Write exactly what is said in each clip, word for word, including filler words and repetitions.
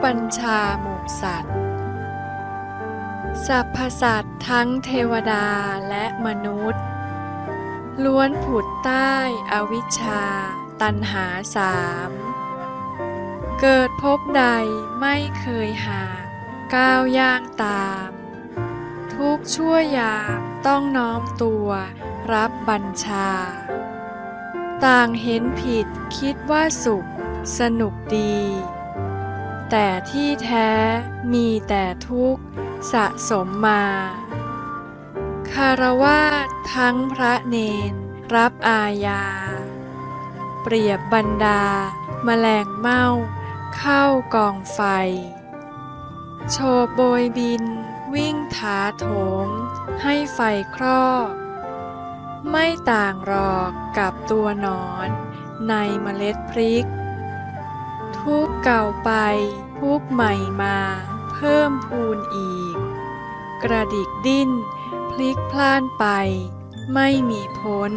บัญชาหมู่สัตว์สรรพสัตว์ทั้งเทวดาและมนุษย์ล้วนผุดใต้อวิชชาตัณหาสามเกิดพบใดไม่เคยห่างก้าวย่างตามทุกชั่วยามต้องน้อมตัวรับบัญชาต่างเห็นผิดคิดว่าสุขสนุกดีแต่ที่แท้มีแต่ทุกข์สะสมมาคารวะทั้งพระเนรรับอาญาเปรียบบรรดาแมลงเม่าเข้ากองไฟโฉบโบยบินวิ่งถาโถมให้ไฟครอกไม่ต่างหรอกกับตัวหนอนในเมล็ดพริกทุกเก่าไปทุกใหม่มาเพิ่มพูนอีกกระดิกดิ้นพลิกพล่านไปไม่มีพ้น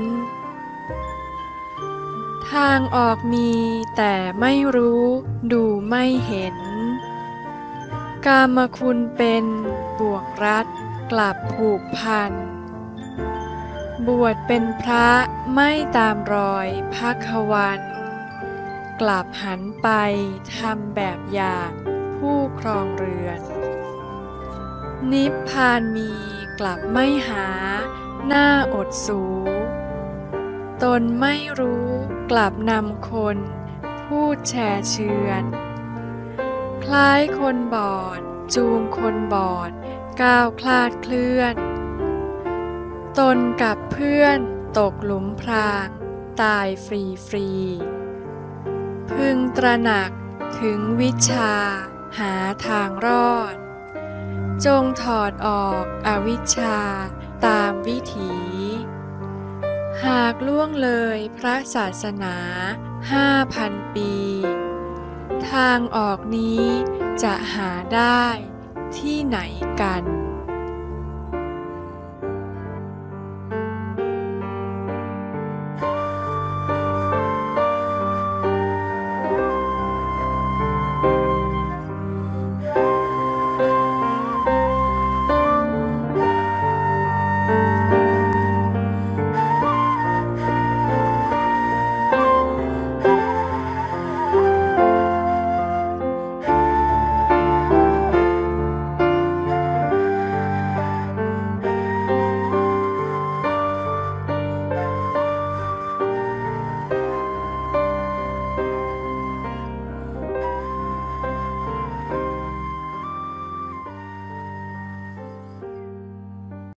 ทางออกมีแต่ไม่รู้ดูไม่เห็นกามคุณเป็นบ่วงรัดกลับผูกพันบวชเป็นพระไม่ตามรอยภักวันกลับหันไปทำแบบอย่างผู้ครองเรือนนิพพานมีกลับไม่หาหน้าอดสูตนไม่รู้กลับนำคนพูดแช่เชือนคล้ายคนบอดจูงคนบอดก้าวคลาดเคลื่อนตนกับเพื่อนตกหลุมพรางตายฟรีฟรีพึงตระหนักถึงวิชาหาทางรอดจงถอดออกอวิชชาตามวิถีหากล่วงเลยพระศาสนาห้าพันปีทางออกนี้จะหาได้ที่ไหนกัน